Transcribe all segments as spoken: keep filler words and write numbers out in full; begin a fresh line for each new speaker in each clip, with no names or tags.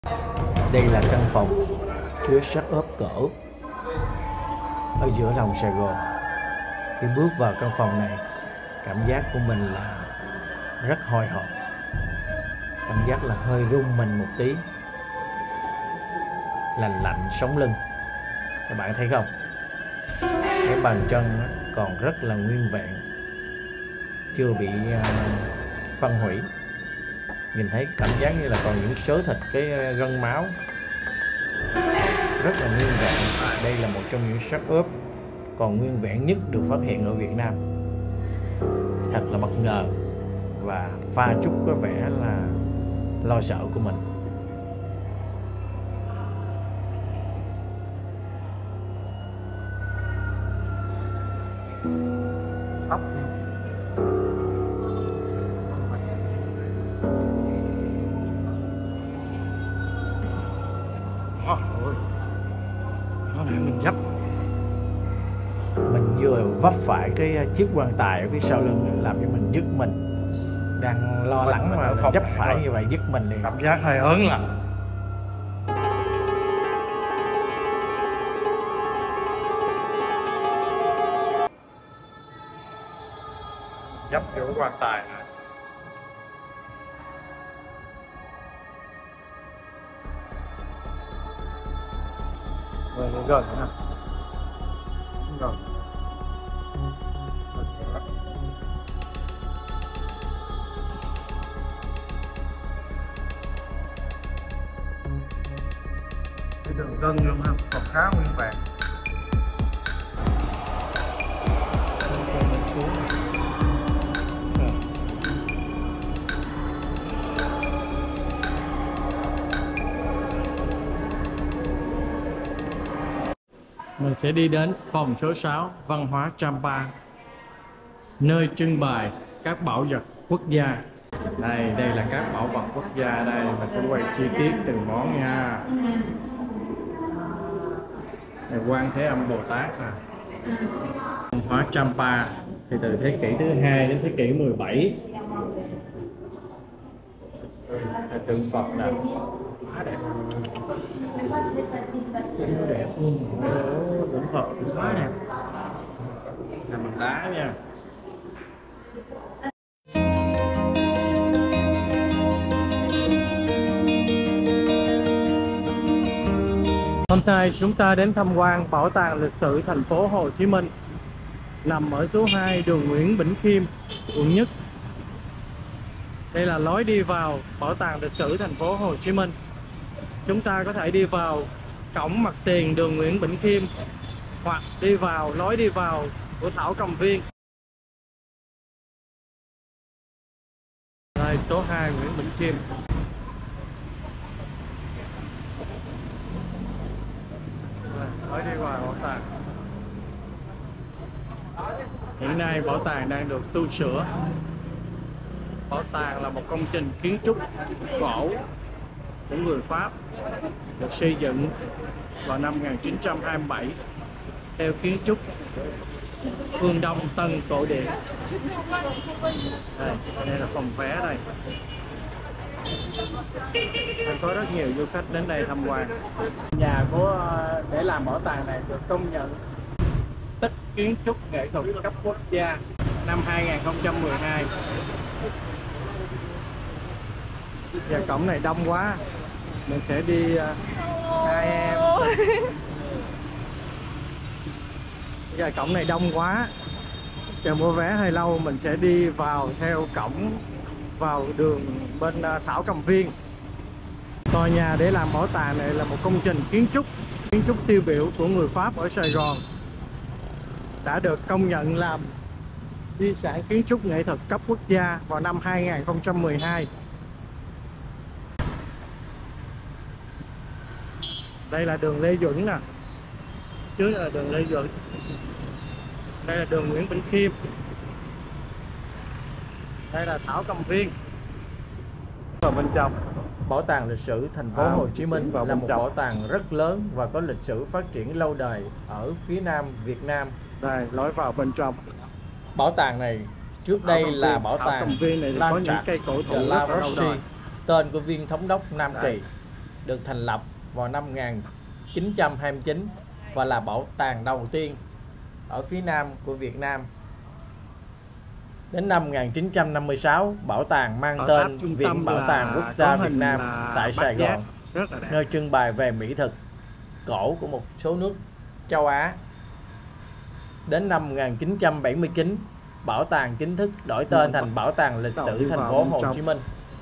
Đây là căn phòng chứa sách ốp cổ ở giữa lòng Sài Gòn. Khi bước vào căn phòng này, cảm giác của mình là rất hồi hộp, cảm giác là hơi rung mình một tí, lạnh lạnh sống lưng. Các bạn thấy không? Cái bàn chân còn rất là nguyên vẹn, chưa bị uh, phân hủy. Nhìn thấy cảm giác như là còn những xớ thịt, cái gân máu rất là nguyên vẹn. Đây là một trong những xác ướp còn nguyên vẹn nhất được phát hiện ở Việt Nam. Thật là bất ngờ và pha chút có vẻ là lo sợ của mình.
Tóc ôi, nó đang mình dấp.
Mình vừa vấp phải cái chiếc quan tài ở phía sau lưng làm cho mình giật mình. Đang lo lắng mà mình vấp phải như vậy giật mình liền.
Cảm giác hơi ớn lạnh. Dấp vô cái quan tài này. Rồi nó gần nữa. Gần. Cái đường gân luôn ha, còn khá nguyên vẹn. Mình xuống.
Mình sẽ đi đến phòng số sáu Văn hóa Champa, nơi trưng bày các bảo vật quốc gia. Đây, đây là các bảo vật quốc gia đây, mình sẽ quay chi tiết từng món nha. Đây, Quan Thế Âm Bồ Tát nè. Văn hóa Champa thì từ thế kỷ thứ hai đến thế kỷ mười bảy. Đây, tượng Phật nè, quá đẹp. Siêu đẹp luôn. Tượng Phật cũng quá đẹp. Làm bằng đá nha. Hôm nay chúng ta đến tham quan Bảo tàng lịch sử thành phố Hồ Chí Minh, nằm ở số hai đường Nguyễn Bỉnh Khiêm, quận Nhất. Đây là lối đi vào Bảo tàng lịch sử thành phố Hồ Chí Minh. Chúng ta có thể đi vào cổng mặt tiền đường Nguyễn Bỉnh Khiêm hoặc đi vào lối đi vào của Thảo Cầm Viên. Đây, số hai Nguyễn Bỉnh Khiêm. Lối đi vào bảo tàng. Hiện nay bảo tàng đang được tu sửa. Bảo tàng là một công trình kiến trúc cổ của người Pháp, được xây dựng vào năm một nghìn chín trăm hai mươi bảy theo kiến trúc phương Đông Tân cổ điển. Đây, đây là phòng vé đây. Đang có rất nhiều du khách đến đây tham quan. Nhà của để làm bảo tàng này được công nhận tích kiến trúc nghệ thuật cấp quốc gia năm hai nghìn không trăm mười hai. Giờ cổng này đông quá, mình sẽ đi uh, hai em. Giờ cổng này đông quá, chờ mua vé hơi lâu, mình sẽ đi vào theo cổng vào đường bên uh, Thảo Cầm Viên. Tòa nhà để làm bảo tàng này là một công trình kiến trúc kiến trúc tiêu biểu của người Pháp ở Sài Gòn, đã được công nhận làm di sản kiến trúc nghệ thuật cấp quốc gia vào năm hai nghìn không trăm mười hai. Đây là đường Lê Duẩn nè, trước là đường Lê Duẩn, đây là đường Nguyễn Bỉnh Khiêm, đây là Thảo Cầm Viên. Vào bên trong
Bảo tàng lịch sử thành phố
à,
Hồ Chí Minh
vào
là một
trong.
bảo tàng rất lớn và có lịch sử phát triển lâu đời ở phía Nam Việt Nam.
Đây, lối vào bên trong.
Bảo tàng này trước đây
Thảo
là bảo
Thảo
tàng
Cầm Viên này có những cây cổ thụ rất là lâu đời.
tên của viên thống đốc Nam Kỳ. được thành lập vào năm một nghìn chín trăm hai mươi chín và là bảo tàng đầu tiên ở phía nam của Việt Nam. Đến năm một nghìn chín trăm năm mươi sáu, bảo tàng mang
Ở
tên
trung
Viện
tâm
Bảo
là
tàng Quốc
có
gia Việt
hình
Nam
là
tại
bát
Sài
giác,
Gòn,
rất là đẹp.
nơi trưng bày về mỹ thực cổ của một số nước châu Á. Đến năm một nghìn chín trăm bảy mươi chín, bảo tàng chính thức đổi tên thành Bảo tàng Lịch sử thành phố Hồ Chí Minh.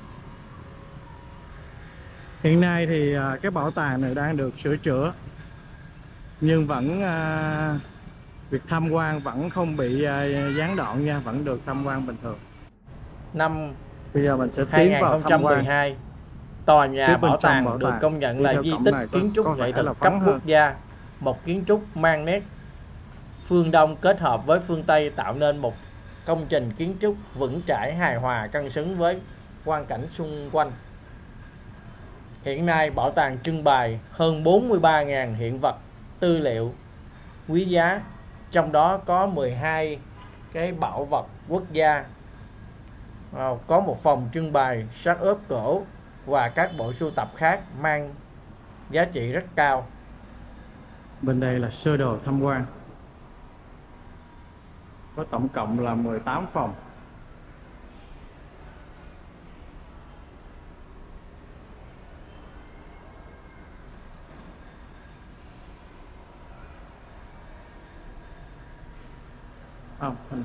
Hiện nay thì cái bảo tàng này đang được sửa chữa, nhưng vẫn uh, việc tham quan vẫn không bị uh, gián đoạn nha, vẫn được tham quan bình thường.
Năm
Bây giờ mình sẽ tiến vào tham quan.
Tòa nhà bảo tàng
bảo
được
tàng.
công nhận
Đi
là di tích kiến trúc nghệ thuật cấp quốc
hơn.
gia, một kiến trúc mang nét phương Đông kết hợp với phương Tây tạo nên một công trình kiến trúc vững chãi, hài hòa, cân xứng với quang cảnh xung quanh. Hiện nay bảo tàng trưng bày hơn bốn mươi ba nghìn hiện vật tư liệu quý giá, trong đó có mười hai cái bảo vật quốc gia, có một phòng trưng bày xác ướp cổ và các bộ sưu tập khác mang giá trị rất cao.
Bên đây là sơ đồ tham quan, có tổng cộng là mười tám phòng. Không, hình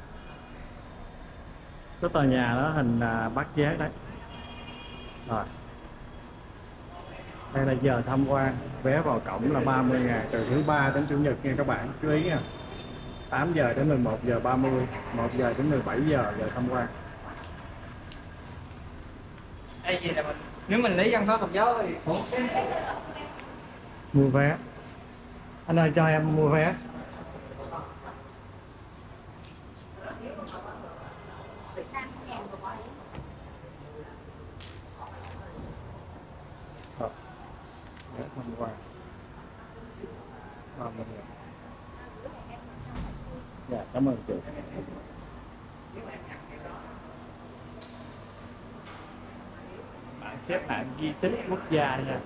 cái tòa nhà đó hình là bát giác đấy. Rồi, đây là giờ tham quan. Vé vào cổng là ba mươi ngàn, từ thứ ba đến chủ nhật nha các bạn, chú ý nha. Tám giờ đến mười một giờ ba mươi, một giờ đến mười bảy giờ giờ tham quan.
Đây gì là mình, nếu mình lấy văn hóa Phật giáo thì cũng
mua vé. Anh ơi cho em mua vé. Rồi, vé tham quan. ba mươi ngàn. Dạ, cảm ơn chị. Bạn xếp hạng di tích quốc gia nha.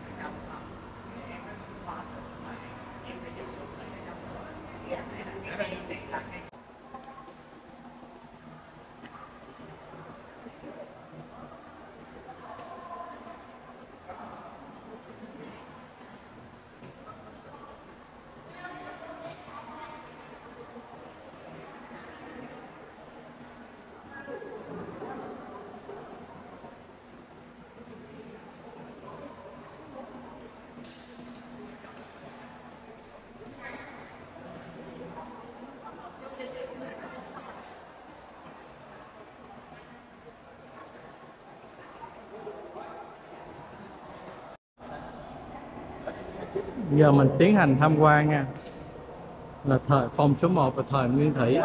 Giờ mình tiến hành tham quan nha. Là thời phòng số một là thời Nguyên Thủy.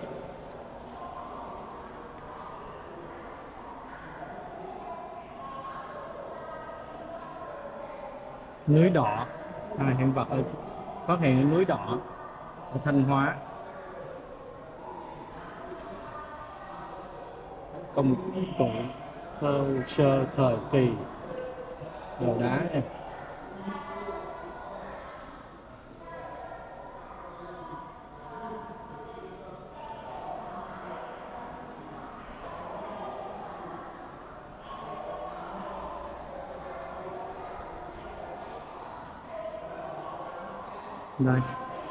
Núi Đọ, à, hiện vật ở, phát hiện ở núi Đọ ở Thanh Hóa. Công cụ thơ sơ thời kỳ đồ đá nha. Đây.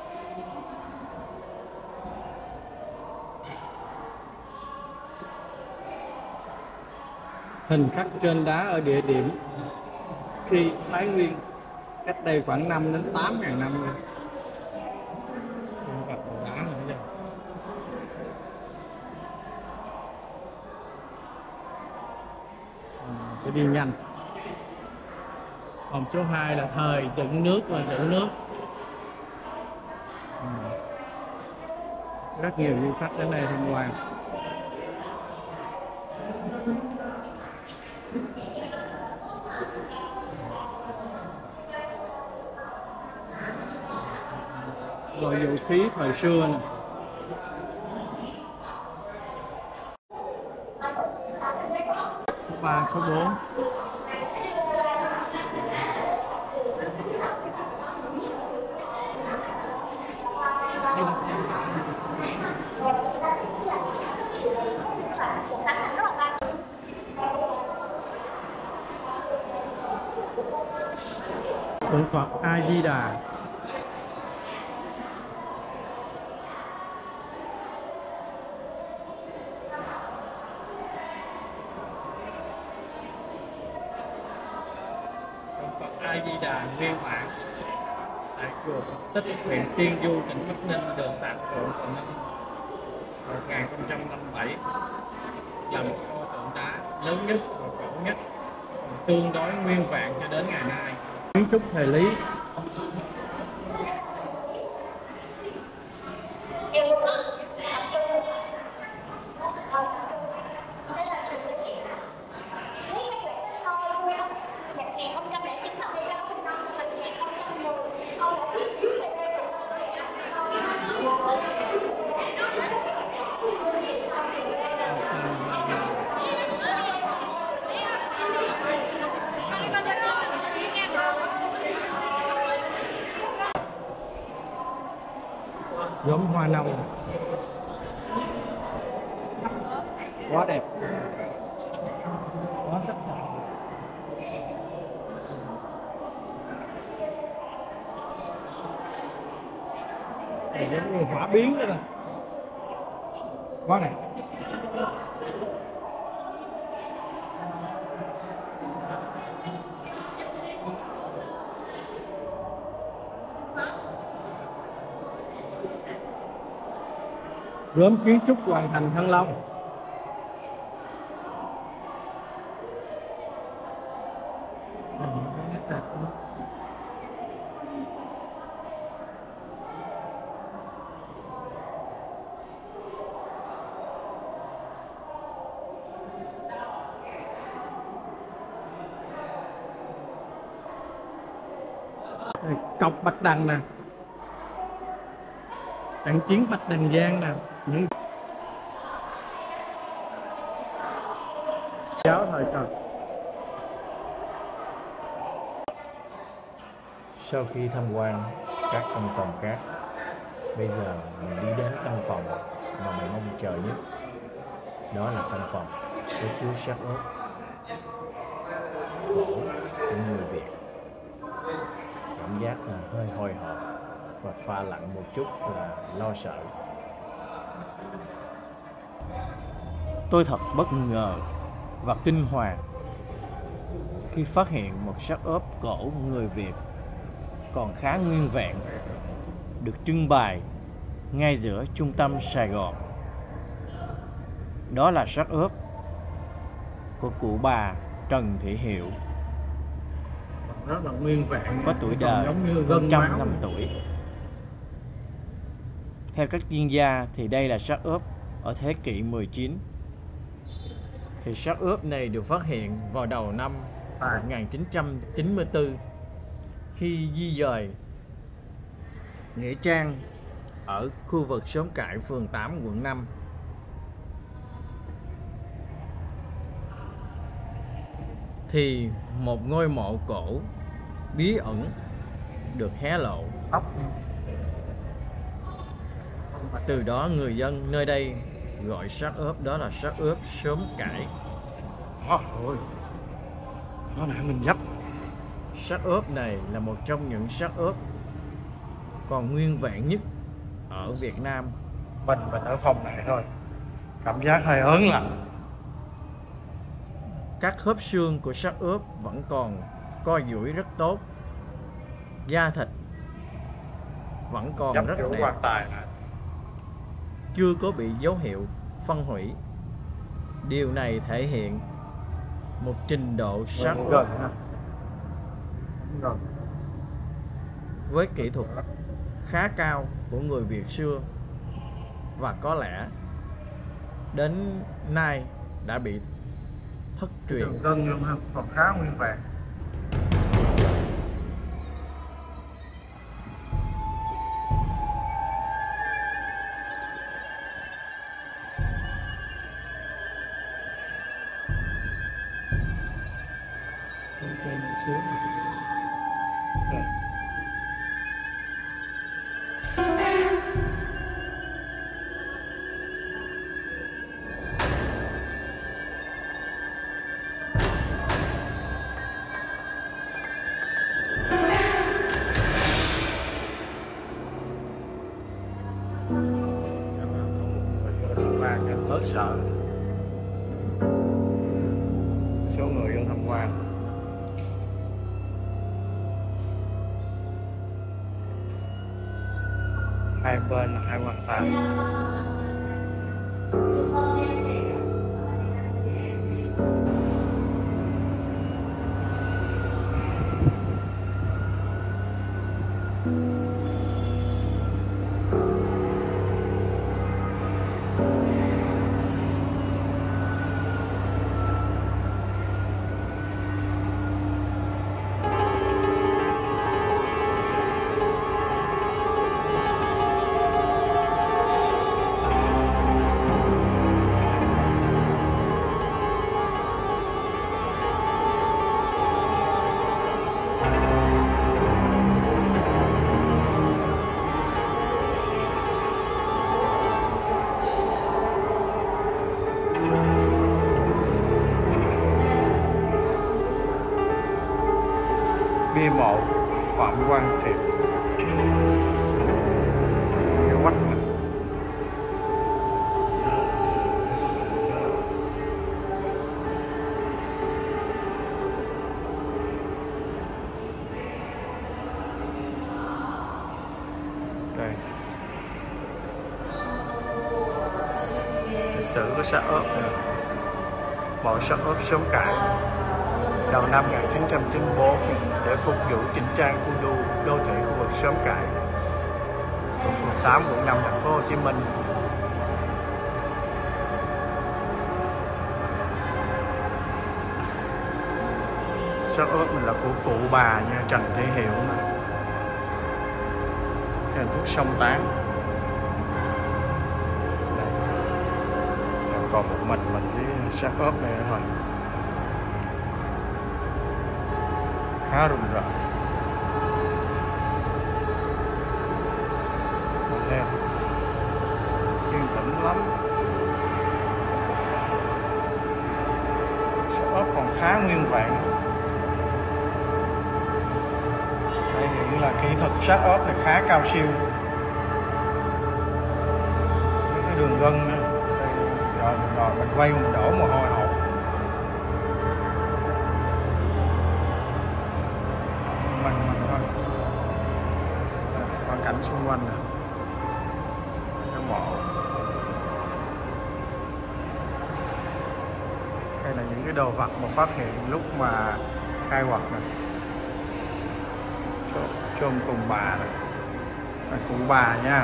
Hình khắc trên đá ở địa điểm khi Thái Nguyên cách đây khoảng năm đến tám ngàn năm rồi. Gặp đá nữa nha. À, sẽ đi nhanh. Phòng số hai là thời dựng nước và giữ nước. Rất nhiều du khách đến đây tham quan. Rồi vũ khí thời xưa nè. Số ba, số bốn. Tượng Phật A Di Đà. Tượng Phật A Di Đà nguyên bản tại chùa Phật Tích, huyện Tiên Du, tỉnh Bắc Ninh được tặng tượng vào năm một nghìn không trăm năm mươi bảy, là một pho tượng đá lớn nhất và cổ nhất, tương đối nguyên vẹn cho đến ngày nay. Kiến trúc thời Lý. Gốm hoa nâu quá đẹp, quá sắc sảo. Này giống như hỏa biến đó nè, quá đẹp. Gốm kiến trúc Hoàng Thành Thăng Long. Cọc Bạch Đằng nè, trận chiến Bạch Đằng Giang nè, những giáo thời Trần.
Sau khi tham quan các căn phòng khác, bây giờ mình đi đến căn phòng mà mình mong chờ nhất. Đó là căn phòng có chứa xác ướp cổ của người Việt. Cảm giác là hơi hồi hộp và pha lẫn một chút là lo sợ. Tôi thật bất ngờ và kinh hoàng khi phát hiện một xác ướp cổ người Việt còn khá nguyên vẹn được trưng bày ngay giữa trung tâm Sài Gòn. Đó là xác ướp của cụ bà Trần Thị Hiệu,
Rất là nguyên vẹn,
có tuổi đời hơn trăm năm tuổi. Theo các chuyên gia thì đây là xác ướp ở thế kỷ mười chín. Thì xác ướp này được phát hiện vào đầu năm một nghìn chín trăm chín mươi tư khi di dời nghĩa trang ở khu vực xóm Cải, phường tám, quận năm. Thì một ngôi mộ cổ bí ẩn được hé lộ. Từ đó người dân nơi đây gọi xác ướp đó là xác ướp xóm Cải.
Ôi, nó nãy mình dấp.
Xác ướp này là một trong những xác ướp còn nguyên vẹn nhất ở Việt Nam.
Mình mình ở phòng này thôi, cảm giác hơi ớn lạnh.
Các khớp xương của xác ướp vẫn còn co duỗi rất tốt, da thịt vẫn còn
Dấp
rất
kiểu
đẹp,
quan tài nè,
chưa có bị dấu hiệu phân hủy. Điều này thể hiện một trình độ xác ướp với kỹ thuật khá cao của người Việt xưa, và có lẽ đến nay đã bị thất truyền.
Gần luôn ha, còn khá nguyên vẹn. là sợ. Số người vô tham quan. Hai bên là hai quan tài. Bia mộ Phạm Quang Thiệp. Cái quách này. Đây. Lịch sử của xã ốp này. Mộ xã ốp Xóm Cải. Đầu năm một nghìn chín trăm chín mươi tư để phục vụ chỉnh trang khu đô, đô thị khu vực Xóm Cải, thuộc phường tám, quận năm, thành phố Hồ Chí Minh. Xóm ốp mình là của cụ bà nha, Trần Thị Hiệu. Hình thức sông Tán. Đây. Còn một mình mình với xóm ốp này nữa thôi. Khá rùng rợn. Yên tĩnh lắm. Shop ốp còn khá nguyên vẹn. Đây hiện là kỹ thuật shop ốp này khá cao siêu. Cái đường gân nữa. Rồi, rồi mình quay mình đổ mồ hôi hột. Cảnh xung quanh nè, cái mộ. Đây là những cái đồ vật mà phát hiện lúc mà khai quật nè. Chôm cùng bà nè, là cụ bà nha.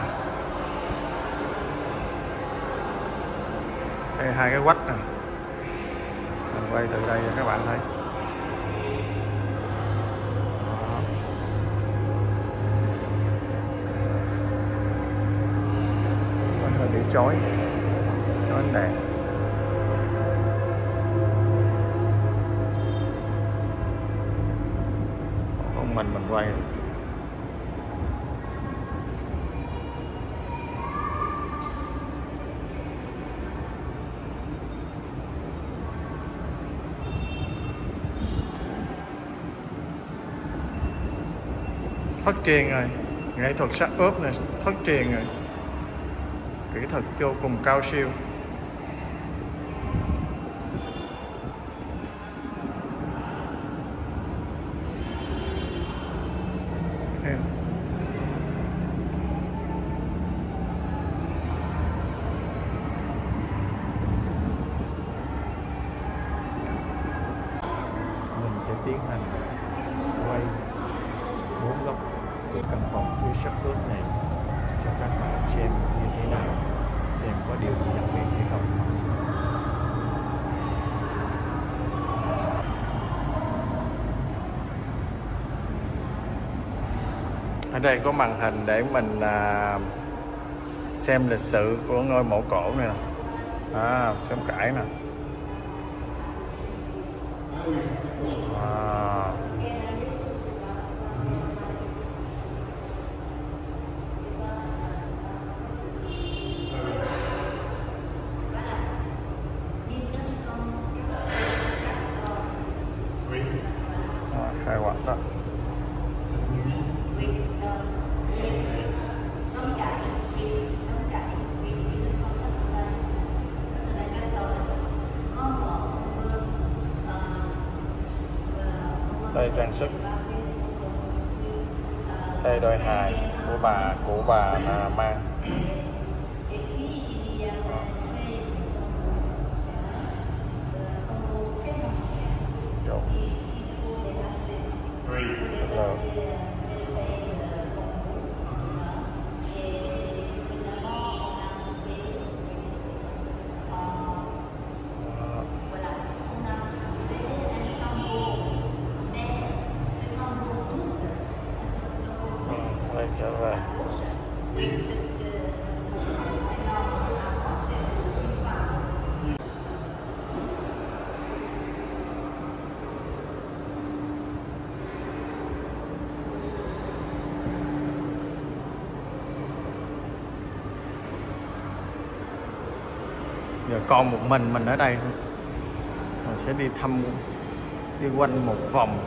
Đây hai cái quách nè, mình quay từ đây các bạn thấy. Bị chói chói đèn. Còn mình mình quay thất truyền rồi, nghệ thuật sắc ốp này thất truyền rồi, kỹ thuật vô cùng cao siêu.
Mình sẽ tiến hành quay bốn góc của căn phòng của sắc ướp này cho các bạn xem như thế nào, xem có điều gì đặc biệt hay không.
Ở đây có màn hình để mình à, xem lịch sử của ngôi mộ cổ này nè. À, Xóm Cải nè. Wow. À, khai quật đó. trang sức, đây đôi hài của bà của bà là mang. Rồi. Rồi. Quay trở về. Giờ còn một mình mình ở đây thôi. Mình sẽ đi thăm, đi quanh một vòng.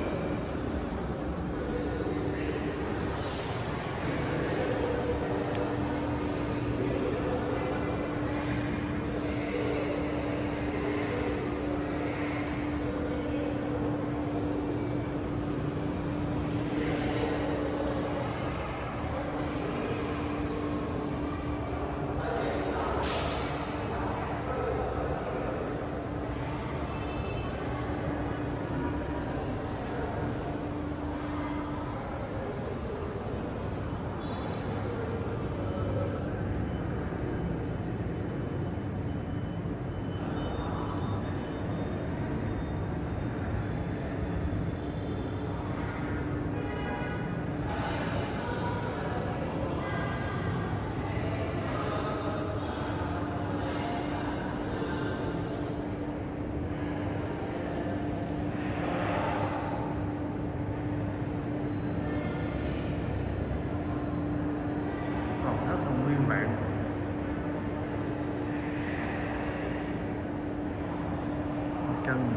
Chân.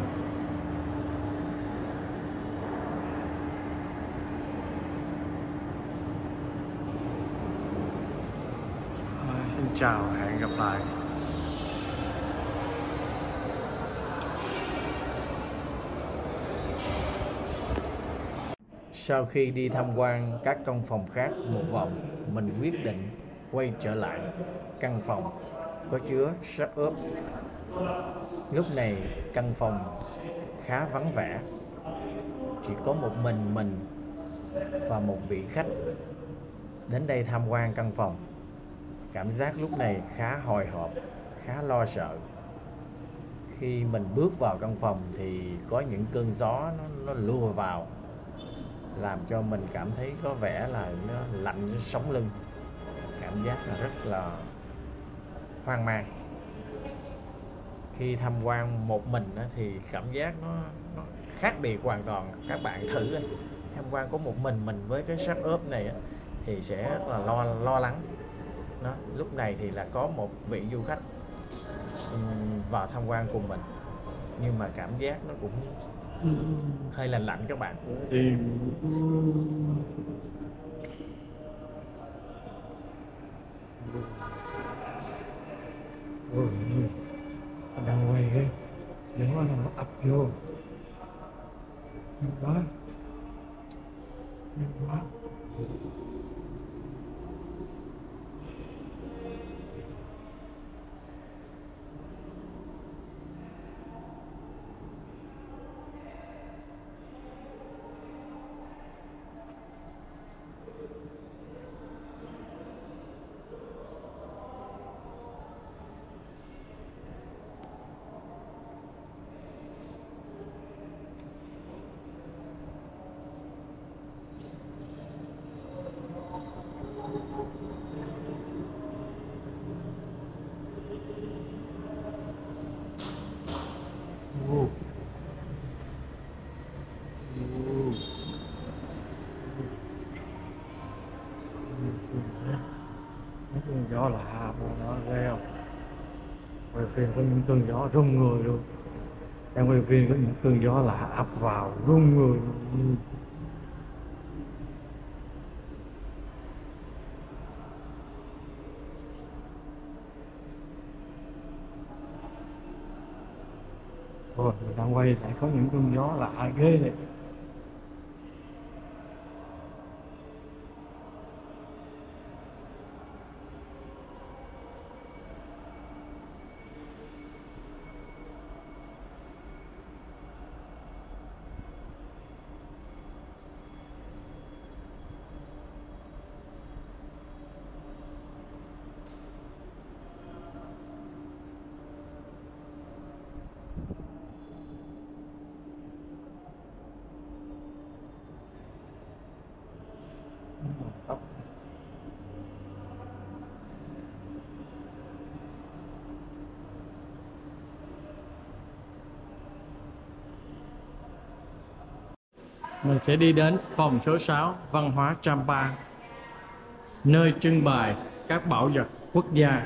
À, xin chào, hẹn gặp lại.
Sau khi đi tham quan các căn phòng khác một vòng, mình quyết định quay trở lại căn phòng có chứa xác ướp. Lúc này căn phòng khá vắng vẻ, chỉ có một mình mình và một vị khách đến đây tham quan căn phòng. Cảm giác lúc này khá hồi hộp, khá lo sợ. Khi mình bước vào căn phòng thì có những cơn gió nó, nó lùa vào, làm cho mình cảm thấy có vẻ là nó lạnh sống lưng. Cảm giác là rất là hoang mang. Khi tham quan một mình thì cảm giác nó, nó khác biệt hoàn toàn. Các bạn thử tham quan có một mình mình với cái xác ướp này thì sẽ rất là lo lo lắng. Đó, lúc này thì là có một vị du khách vào tham quan cùng mình, nhưng mà cảm giác nó cũng hơi lạnh lạnh các bạn.
Đang quay cái gió nó ập vô, nhiều quá, nhiều quá.
Mấy cơn gió lạ nó ghê không? Quay phim có những cơn gió rung người luôn. Đang quay phim có những cơn gió lạ ập vào rung người luôn. Ôi, mình đang quay lại có những cơn gió lạ ghê này. Mình sẽ đi đến phòng số sáu văn hóa Champa, nơi trưng bày các bảo vật quốc gia.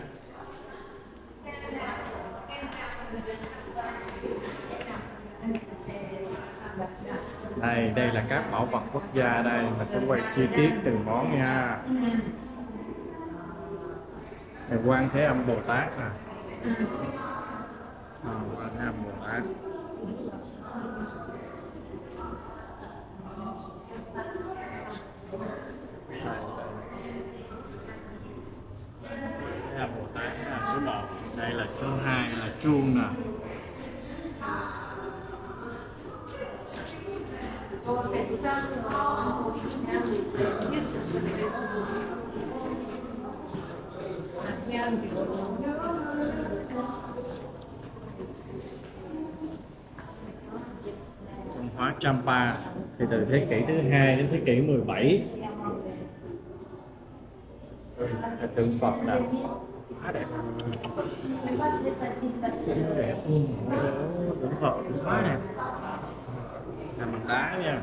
Đây, đây là các bảo vật quốc gia đây, mình sẽ quay chi tiết từng món nha. Đây, Quan Thế Âm Bồ Tát nè. À, Quan Thế Âm Bồ Tát. Thế Âm Bồ Tát là số một, đây là số hai là chuông nè. Văn hóa Champa thì từ thế kỷ thứ hai đến thế kỷ mười bảy. Là tượng Phật là quá đẹp. Đẹp. Ừ. Tượng Phật quá đẹp. Làm bằng đá nha.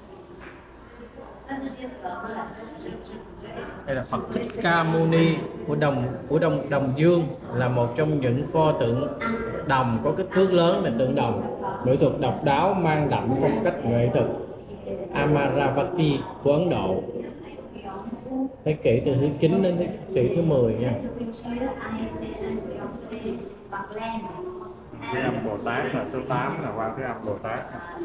Đây là Phật Thích Ca Mâu Ni của đồng của đồng Đồng Dương, là một trong những pho tượng đồng có kích thước lớn là tượng đồng, nghệ thuật độc đáo mang đậm phong cách nghệ thuật Amaravati của Ấn Độ. Thế kỷ từ thứ chín đến thế kỷ thứ mười nha. Thế Âm Bồ Tát là số tám, là Quan Thế Âm Bồ Tát.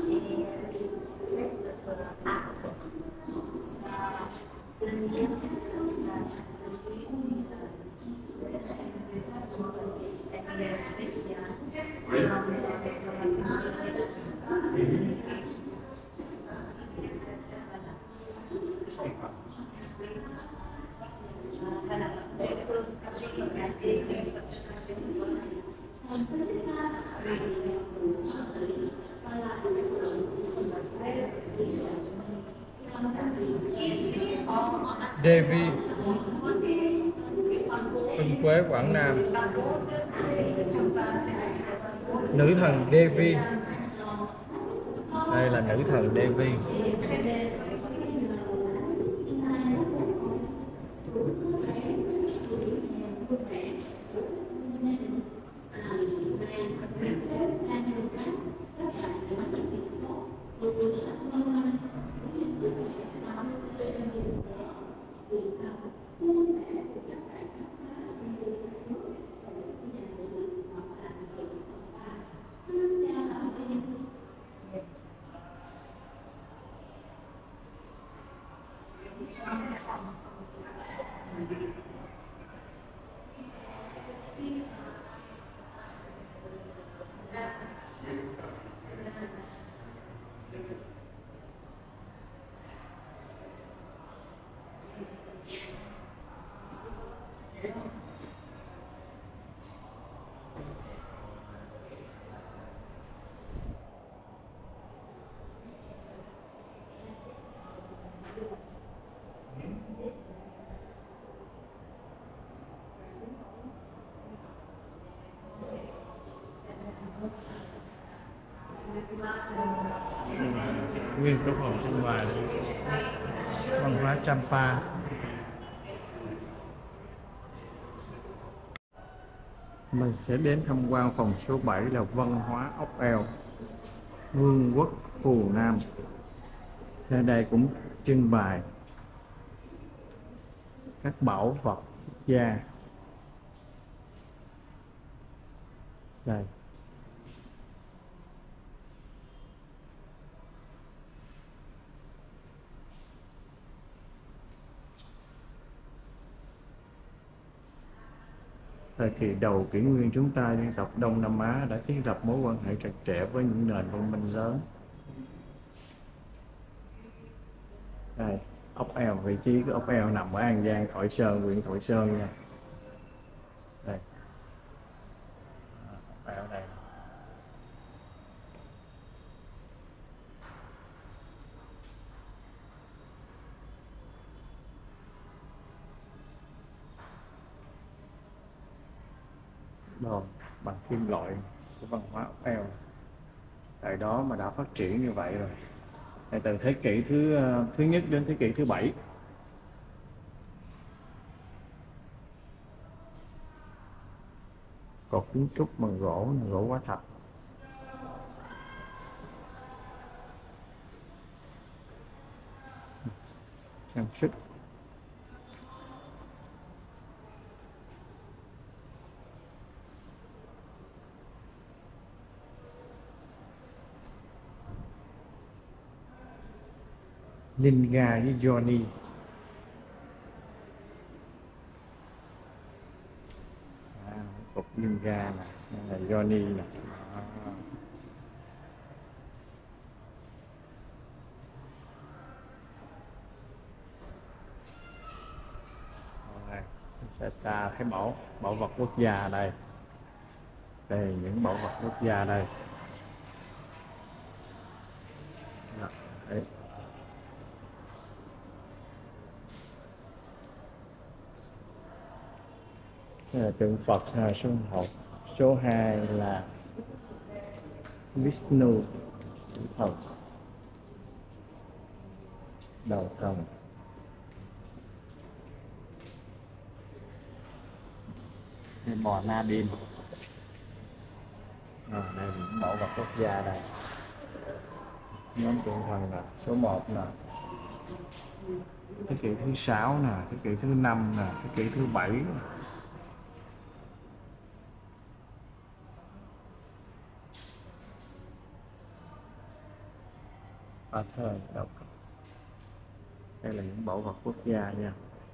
Devi, Xuân Quế Quảng Nam. Nữ thần Devi. Đây là nữ thần Devi. Nguyên số phòng trưng bày văn hóa Champa. Mình sẽ đến tham quan phòng số bảy là văn hóa ốc eo, Vương quốc Phù Nam. Ở đây cũng trưng bày các bảo vật quốc gia. Đây. Thời kỳ đầu kỷ nguyên, chúng ta dân tộc Đông Nam Á đã thiết lập mối quan hệ chặt chẽ với những nền văn minh lớn. Đây, ốc eo, vị trí của ốc eo nằm ở An Giang, Thoại Sơn, huyện Thoại Sơn nha. Đây, ốc eo đây. Đồ bằng kim loại của văn hóa ốc eo, tại đó mà đã phát triển như vậy rồi. Này, từ thế kỷ thứ ờ, thứ nhất đến thế kỷ thứ bảy. Cột kiến trúc bằng gỗ, gỗ hóa thạch. Trang sức. Ninja với Johnny. À, cục Ninja nè, đây là Johnny nè. À. Rồi, xa xa thấy bảo bảo vật quốc gia đây. Đây những bảo vật quốc gia đây. Đấy. Đây là tượng Phật à, số một. Số hai là Vishnu, thần, đầu thần. Đây bò Nadine. À, đây là những bảo vật quốc gia đây. Nhóm tượng thần là số một nè, thế kỷ thứ sáu nè, thế kỷ thứ năm nè, thế kỷ thứ bảy nè. Ba thời đâu. Đây là những bảo vật quốc gia nha.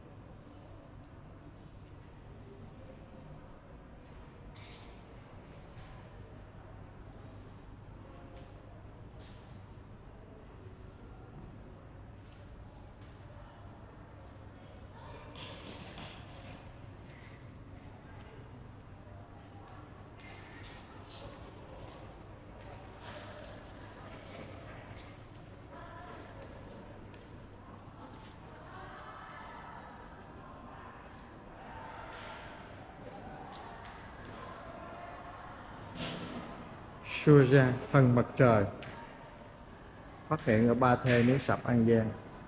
Surya, thần mặt trời, phát hiện ở Ba Thê, Núi Sập, An Giang.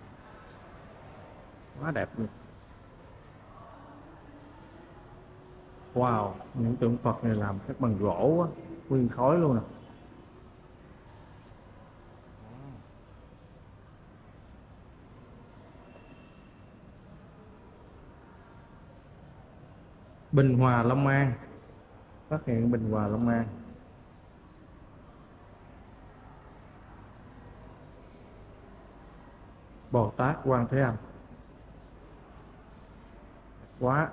Quá đẹp luôn. Wow, những tượng Phật này làm các bằng gỗ á, nguyên khối luôn nè. Bình Hòa, Long An, phát hiện Bình Hòa, Long An. Bồ Tát Quan Thế Âm. Quá.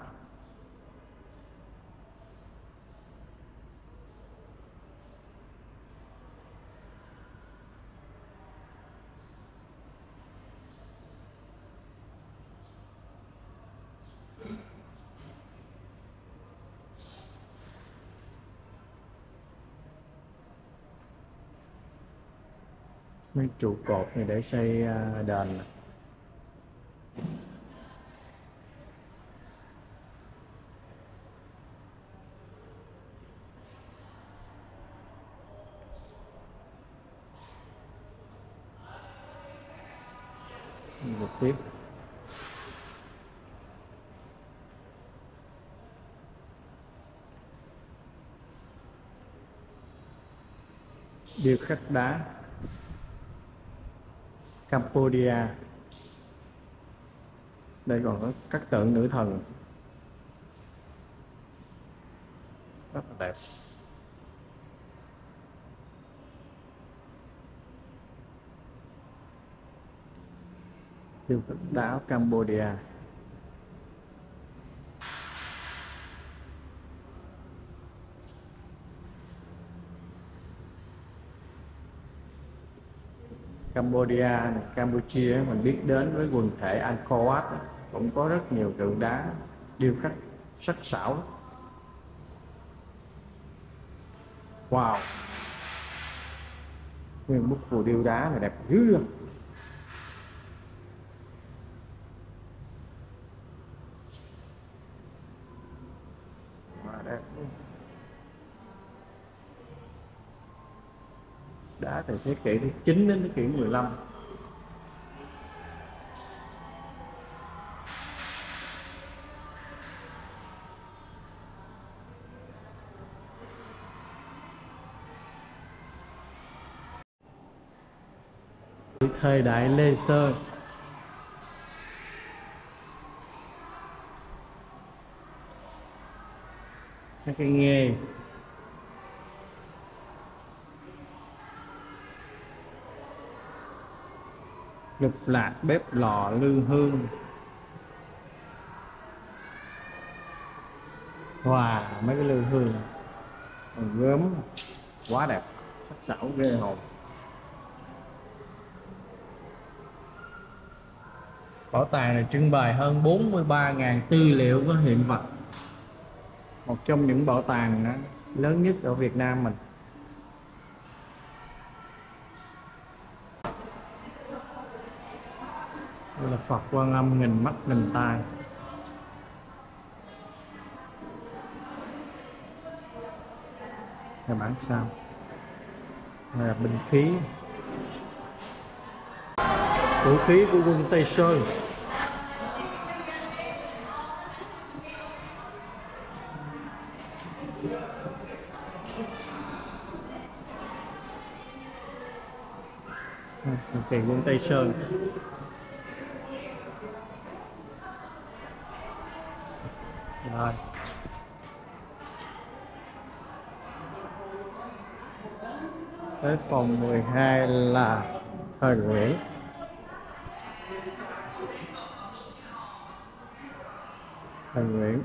Mấy trụ cột này để xây đền. Một tiếp. Điêu khắc đá Cambodia. Đây còn có các tượng nữ thần rất là đẹp. Điêu khắc đá Cambodia. Cambodia, Campuchia mình biết đến với quần thể Angkor Wat cũng có rất nhiều tượng đá điêu khắc sắc sảo. Wow, nguyên bức phù điêu đá này đẹp dữ luôn. Wow, đẹp. Đá từ thế kỷ thứ chín đến thế kỷ mười lăm. Thời đại Lê Sơ. Các cái nghề lục lạc, bếp lò, lư hương. Wow, mấy cái lư hương còn gớm quá đẹp, sắc sảo ghê hồn. Bảo tàng này trưng bày hơn bốn mươi ba nghìn tư liệu với hiện vật, một trong những bảo tàng lớn nhất ở Việt Nam mình. Đây là Phật Quan Âm nghìn mắt nghìn tai. Là bản sao. Đây là binh khí, vũ khí của quân Tây Sơn. Tiền quân Tây Sơn. Rồi. Tới phòng mười hai là thời Nguyễn. Thời Nguyễn.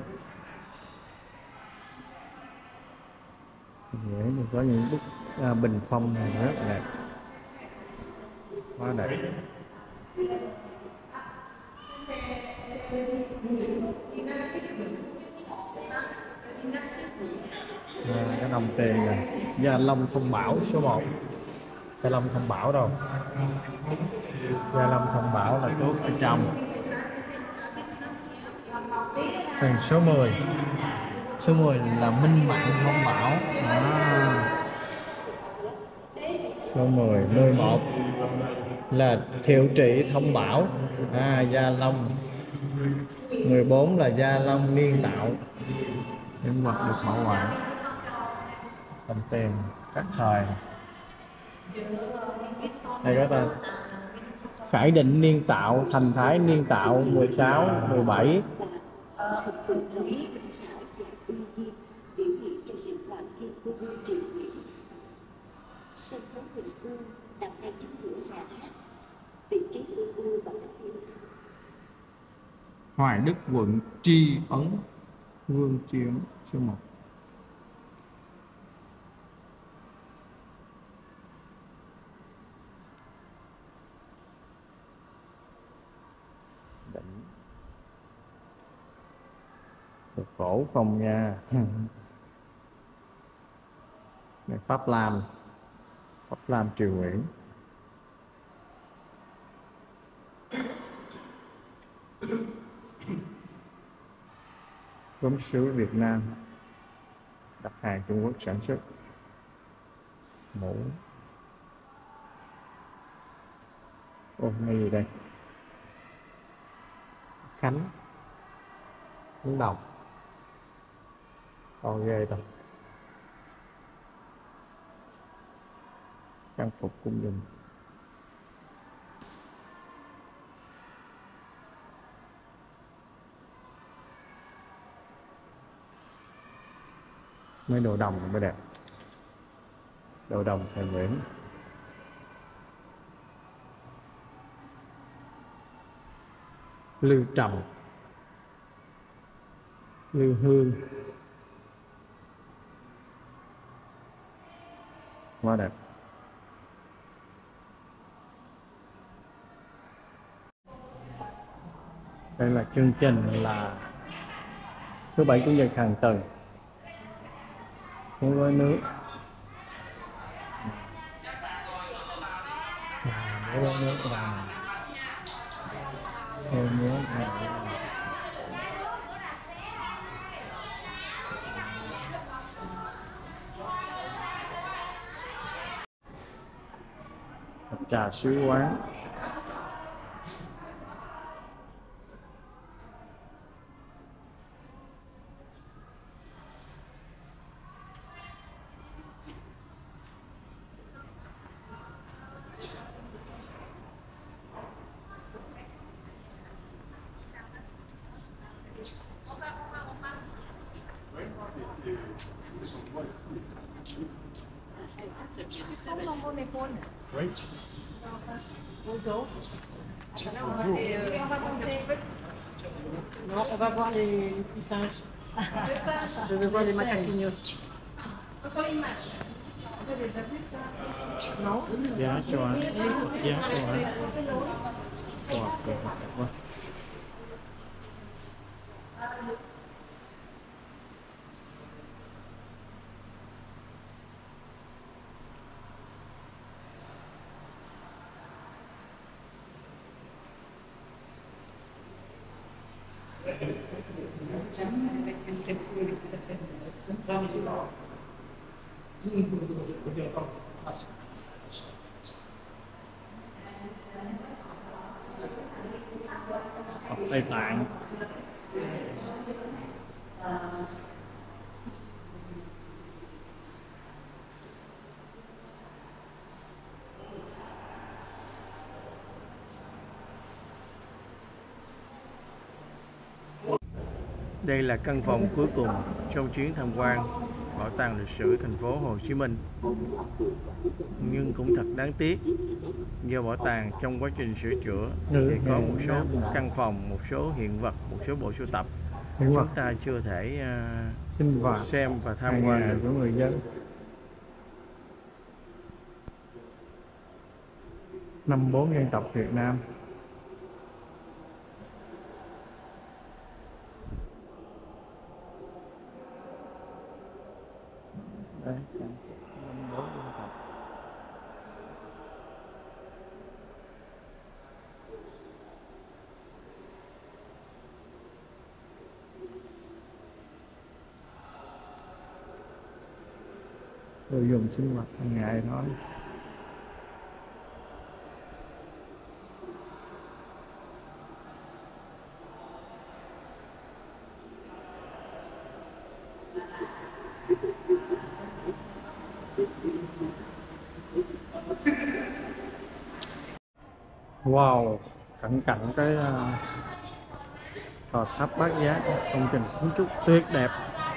Thời Nguyễn thì có những bức à, bình phong này rất là đẹp. Quá đẹp. À, cái đồng tiền này Gia Long Thông Bảo số một. Gia Long Thông Bảo đâu? Gia Long Thông Bảo là tốt ở trong. Tiền số mười. Số mười là Minh Mạng Thông Bảo. À. Số mười, mười một là Thiệu Trị Thông Bảo. À, Gia Long. mười bốn là Gia Long Niên Tạo. Những vật được bảo quản. Đồng tiền các thời. Đây có ta Khải Định Niên Tạo, Thành Thái Niên Tạo mười sáu, mười bảy.
Sân khấu Huỳnh Ương đặt ngay chính giữa nhà hát, vị trí ưu ưu và các hiệu.
Hoài Đức quận Tri Ấn, Vương Tri Ấn số một. Đỉnh. Được cổ không nha. Này Pháp Lam. Pháp Lam Triều Nguyễn. Gốm sứ Việt Nam, đặt hàng Trung Quốc sản xuất. Mũ. Ồ, cái gì đây? Khánh. Khánh Đồng. Còn ghê ta. Trang phục cung đình. Mấy đồ đồng mới đẹp. Đồ đồng thời Nguyễn. Lưu Trầm. Lưu Hương. Quá đẹp. Đây là chương trình là thứ bảy chủ nhật hàng tuần. Uống gói nước. À, mấy gói nước là theo nhớ này. Trà sứ quán.
Không non con iPhone.
Oui.
Bonjour.
Bonjour.
On va compter. Non, on va voir les petits singes. Les singes. Je veux voir les macaquinhos. Pourquoi ils matchent? Vous avez déjà vu ça? Non.
Giá cho anh. Giá cho anh. Wow, đẹp quá. Học Tây Tạng.
Đây là căn phòng cuối cùng trong chuyến tham quan Bảo tàng lịch sử thành phố Hồ Chí Minh. Nhưng cũng thật đáng tiếc, do bảo tàng trong quá trình sửa chữa thì có một số căn phòng, một số hiện vật, một số bộ sưu tập chúng ta chưa thể uh,
Sinh hoạt
xem và tham
hàng
quan
ngày
được.
của người dân. Năm bốn dân tộc Việt Nam. Đấy, trang phục năm bốn dân tộc. Đồ dùng sinh hoạt hàng ngày thôi. Wow, cận cận cái uh, tòa tháp Bát Giác, công trình kiến trúc tuyệt đẹp.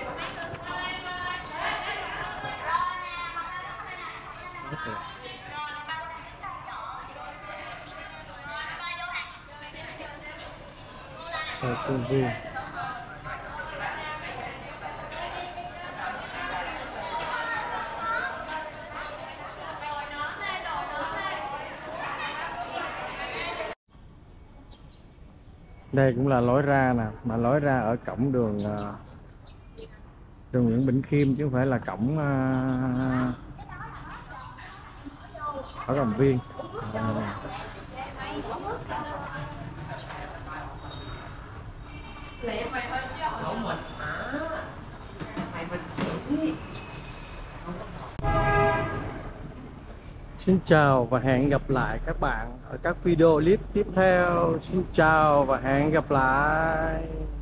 Ở công viên. Đây cũng là lối ra nè, mà lối ra ở cổng đường đường Nguyễn Bỉnh Khiêm chứ không phải là cổng ở Cầm Viên. À. Xin chào và hẹn gặp lại các bạn ở các video clip tiếp theo. Xin chào và hẹn gặp lại.